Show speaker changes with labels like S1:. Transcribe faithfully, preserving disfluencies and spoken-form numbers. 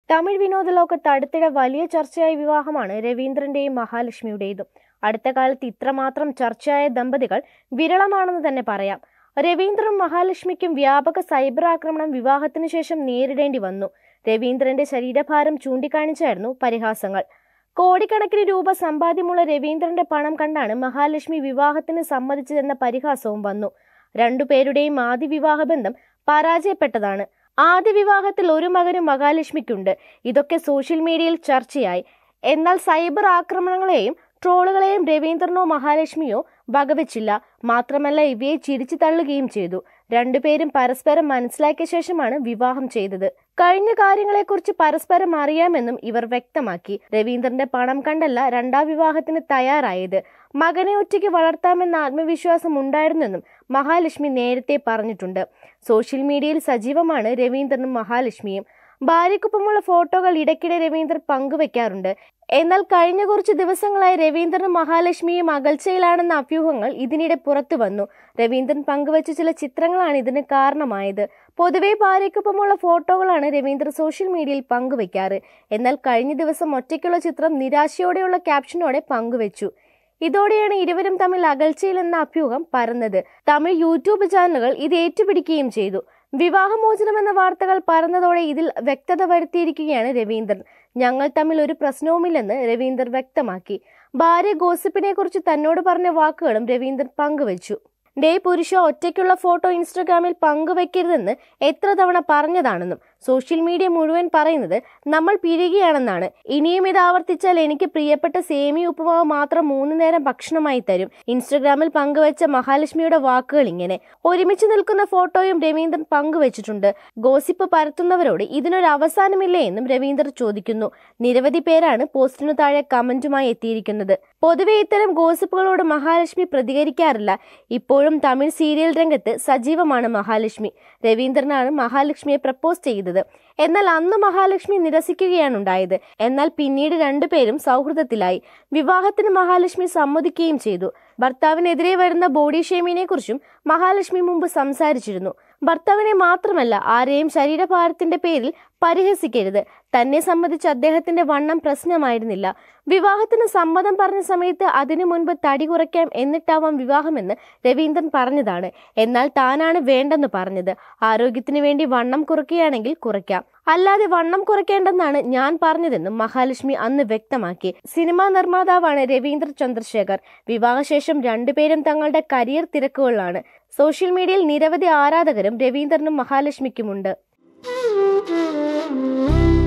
S1: തമിഴ് വിനോദലോകത്ത് അടുത്തിടെ വലിയ ചർച്ചയായ വിവാഹമാണ് രവീന്ദ്രന്റെയും മഹാലക്ഷ്മിയുടേതും. അടുത്ത കാലത്ത് ഇത്രമാത്രം ചർച്ചയായ ദമ്പതികൾ വിരളമാണെന്ന് തന്നെ പറയാം. രവീന്ദ്രനും മഹാലക്ഷ്മിക്കും വ്യാപക സൈബർ ആക്രമണം വിവാഹത്തിന് ശേഷം നേരിടേണ്ടി വന്നു. രവീന്ദ്രന്റെ ശരീരഭാരം ചൂണ്ടിക്കാണിച്ചായിരുന്നു പരിഹാസങ്ങൾ. കോടിക്കണക്കിന് രൂപ സമ്പാദ്യമുള്ള രവീന്ദ്രന്റെ പണം കണ്ടാണ് മഹാലക്ഷ്മി വിവാഹത്തിന് സമ്മതിച്ചതെന്ന പരിഹാസവും വന്നു. രണ്ടുപേരുടെയും ആദ്യ വിവാഹ ബന്ധം പരാജയപ്പെട്ടതാണ്. ആദ്യ വിവാഹത്തിൽ ഒരു മകനും മഹാലക്ഷ്മിക്കുണ്ട്. ഇതൊക്കെ സോഷ്യൽ മീഡിയയിൽ ചർച്ചയായി. എന്നാൽ സൈബർ ആക്രമണങ്ങളെയും ട്രോളുകളെയും രവീന്ദ്രനോ മഹാലക്ഷ്മിയോ വകവെച്ചില്ല. മാത്രമല്ല ഇവയെ ചിരിച്ചു തള്ളുകയും ചെയ്തു. രണ്ടുപേരും പരസ്പരം മനസ്സിലാക്കിയ ശേഷമാണ് വിവാഹം ചെയ്തത്. കഴിഞ്ഞ കാര്യങ്ങളെക്കുറിച്ച് പരസ്പരം അറിയാമെന്നും ഇവർ വ്യക്തമാക്കി. രവീന്ദ്രന്റെ പണം കണ്ടല്ല രണ്ടാം വിവാഹത്തിന് തയ്യാറായത്. മകനെ ഒറ്റയ്ക്ക് വളർത്താമെന്ന ആത്മവിശ്വാസം ഉണ്ടായിരുന്നെന്നും മഹാലക്ഷ്മി നേരത്തെ പറഞ്ഞിട്ടുണ്ട്. സോഷ്യൽ മീഡിയയിൽ സജീവമാണ് രവീന്ദ്രനും മഹാലക്ഷ്മിയും. ഭാര്യയ്ക്കൊപ്പമുള്ള ഫോട്ടോകൾ ഇടയ്ക്കിടെ രവീന്ദ്രൻ പങ്കുവെക്കാറുണ്ട്. എന്നാൽ കഴിഞ്ഞ കുറച്ച് ദിവസങ്ങളായി രവീന്ദ്രനും മഹാലക്ഷ്മിയും അകൽച്ചയിലാണെന്ന അഭ്യൂഹങ്ങൾ ഇതിനിടെ പുറത്തു വന്നു. രവീന്ദ്രൻ പങ്കുവച്ച ചില ചിത്രങ്ങളാണ് ഇതിന് കാരണമായത്. പൊതുവെ ഭാര്യയ്ക്കൊപ്പമുള്ള ഫോട്ടോകളാണ് രവീന്ദ്രൻ സോഷ്യൽ മീഡിയയിൽ പങ്കുവെക്കാറ്. എന്നാൽ കഴിഞ്ഞ ദിവസം ഒറ്റയ്ക്കുള്ള ചിത്രം നിരാശയോടെയുള്ള ക്യാപ്ഷനോടെ പങ്കുവെച്ചു. ഇതോടെയാണ് ഇരുവരും തമ്മിൽ അകൽച്ചയിലെന്ന അഭ്യൂഹം പരന്നത്. തമിഴ് യൂട്യൂബ് ചാനലുകൾ ഇത് ഏറ്റുപിടിക്കുകയും ചെയ്തു. വിവാഹമോചനം എന്ന വാർത്തകൾ പരന്നതോടെ ഇതിൽ വ്യക്തത വരുത്തിയിരിക്കുകയാണ് രവീന്ദ്രൻ. ഞങ്ങൾ തമ്മിൽ ഒരു പ്രശ്നവുമില്ലെന്ന് രവീന്ദ്രൻ വ്യക്തമാക്കി. ഭാര്യ ഗോസിപ്പിനെ കുറിച്ച് തന്നോട് പറഞ്ഞ വാക്കുകളും രവീന്ദ്രൻ പങ്കുവച്ചു. ഡേ പുരുഷ ഒറ്റയ്ക്കുള്ള ഫോട്ടോ ഇൻസ്റ്റഗ്രാമിൽ പങ്കുവെക്കരുതെന്ന് എത്ര തവണ പറഞ്ഞതാണെന്നും സോഷ്യൽ മീഡിയ മുഴുവൻ പറയുന്നത് നമ്മൾ പിരിയുകയാണെന്നാണ്. ഇനിയും ഇത് ആവർത്തിച്ചാൽ എനിക്ക് പ്രിയപ്പെട്ട സേമിയ ഉപ്പുമാവ് മാത്രം മൂന്ന് നേരം ഭക്ഷണമായി തരും. ഇൻസ്റ്റഗ്രാമിൽ പങ്കുവെച്ച മഹാലക്ഷ്മിയുടെ വാക്കുകൾ ഇങ്ങനെ. ഒരുമിച്ച് നിൽക്കുന്ന ഫോട്ടോയും രവീന്ദ്രൻ പങ്കുവച്ചിട്ടുണ്ട്. ഗോസിപ്പ് പരത്തുന്നവരോട് ഇതിനൊരു അവസാനമില്ലേ എന്നും രവീന്ദ്രൻ ചോദിക്കുന്നു. നിരവധി പേരാണ് പോസ്റ്റിനു താഴെ കമന്റുമായി എത്തിയിരിക്കുന്നത്. പൊതുവെ ഇത്തരം ഗോസിപ്പുകളോട് മഹാലക്ഷ്മി പ്രതികരിക്കാറില്ല. ഇപ്പോഴും തമിഴ് സീരിയൽ രംഗത്ത് സജീവമാണ് മഹാലക്ഷ്മി. രവീന്ദ്രനാണ് മഹാലക്ഷ്മിയെ പ്രപ്പോസ് ചെയ്തത്. എന്നാൽ അന്ന് മഹാലക്ഷ്മി നിരസിക്കുകയാണ് ഉണ്ടായത്. എന്നാൽ പിന്നീട് രണ്ടുപേരും സൗഹൃദത്തിലായി. വിവാഹത്തിന് മഹാലക്ഷ്മി സമ്മതിക്കുകയും ചെയ്തു. ഭർത്താവിനെതിരെ വരുന്ന ബോഡി ഷേമിങ്ങിനെ കുറിച്ചും മഹാലക്ഷ്മി മുമ്പ് സംസാരിച്ചിരുന്നു. ഭർത്താവിനെ മാത്രമല്ല ആരെയും ശരീരഭാരത്തിന്റെ പേരിൽ പരിഹസിക്കരുത്. തന്നെ സംബന്ധിച്ച് അദ്ദേഹത്തിന്റെ വണ്ണം പ്രശ്നമായിരുന്നില്ല. വിവാഹത്തിന് സമ്മതം പറഞ്ഞ സമയത്ത് അതിനു മുൻപ് തടി കുറയ്ക്കാം എന്നിട്ടാവാം വിവാഹമെന്ന് രവീന്ദ്രൻ പറഞ്ഞതാണ്. എന്നാൽ താനാണ് വേണ്ടെന്ന് പറഞ്ഞത്. ആരോഗ്യത്തിന് വേണ്ടി വണ്ണം കുറയ്ക്കുകയാണെങ്കിൽ കുറയ്ക്കാം, അല്ലാതെ വണ്ണം കുറയ്ക്കേണ്ടെന്നാണ് ഞാൻ പറഞ്ഞതെന്നും മഹാലക്ഷ്മി അന്ന് വ്യക്തമാക്കി. സിനിമാ നിർമ്മാതാവാണ് രവീന്ദ്ര ചന്ദ്രശേഖർ. വിവാഹശേഷം രണ്ടുപേരും തങ്ങളുടെ കരിയർ തിരക്കുകളിലാണ്. സോഷ്യൽ മീഡിയയിൽ നിരവധി ആരാധകരും രവീന്ദ്രനും മഹാലക്ഷ്മിക്കുമുണ്ട്.